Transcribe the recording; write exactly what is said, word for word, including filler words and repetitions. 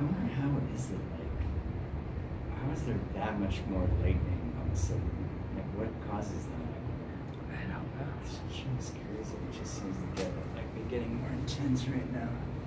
I wonder how it is that, like, how is there that much more lightning all of a sudden? Like, what causes that? I wonder. I don't know. It's just crazy. It just seems to get, like, be getting more intense right now.